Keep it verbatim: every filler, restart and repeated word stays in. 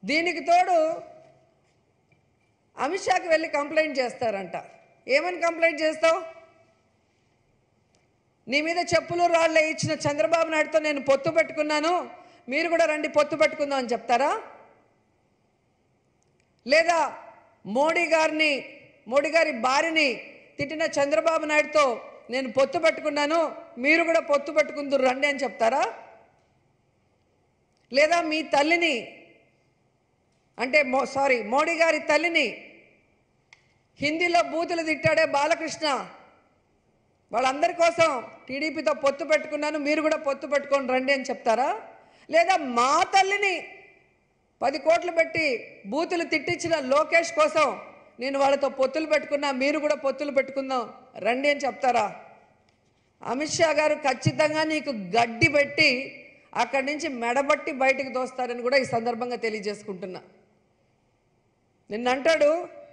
దీనికి తోడు అమిత్ షాకి వెళ్ళి కంప్లైంట్ చేస్తారంట. ఏమని కంప్లైంట్ చేస్తావు? నీ మీద చెప్పులు రాళ్ళే ఇచ్చిన చంద్రబాబు నాయుడుతో నేను పొత్తు పెట్టుకున్నాను, మీరు కూడా రండి పొత్తు పెట్టుకుందాం అని చెప్తారా? లేదా మోడీ గారిని మోడీ గారి భార్యని తిట్టిన చంద్రబాబు నాయుడుతో నేను పొత్తు పెట్టుకున్నాను, మీరు కూడా పొత్తు పెట్టుకుందరు రండి అని చెప్తారా? లేదా మీ తల్లిని అంటే మో సారీ మోడీ గారి తల్లిని హిందీలో బూతులు తిట్టాడే బాలకృష్ణ, వాళ్ళందరి కోసం టీడీపీతో పొత్తు పెట్టుకున్నాను, మీరు కూడా పొత్తు పెట్టుకొని రండి అని చెప్తారా? లేదా మా తల్లిని పది కోట్లు పెట్టి బూతులు తిట్టించిన లోకేష్ కోసం నేను వాళ్ళతో పొత్తులు పెట్టుకున్నా, మీరు కూడా పొత్తులు పెట్టుకుందాం రండి అని చెప్తారా? అమిత్ షా గారు ఖచ్చితంగా నీకు గడ్డి పెట్టి అక్కడి నుంచి మెడబట్టి బయటకు దోస్తారని కూడా ఈ సందర్భంగా తెలియజేసుకుంటున్నా. నిన్నంటాడు